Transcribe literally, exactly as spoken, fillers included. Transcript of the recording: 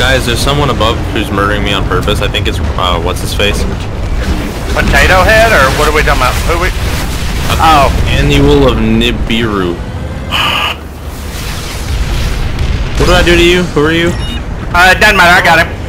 Guys, there's someone above who's murdering me on purpose. I think it's, uh, what's his face? Potato Head, or what are we talking about? Who we? Oh. Annual of Nibiru. What did I do to you? Who are you? Uh, it doesn't matter, I got him.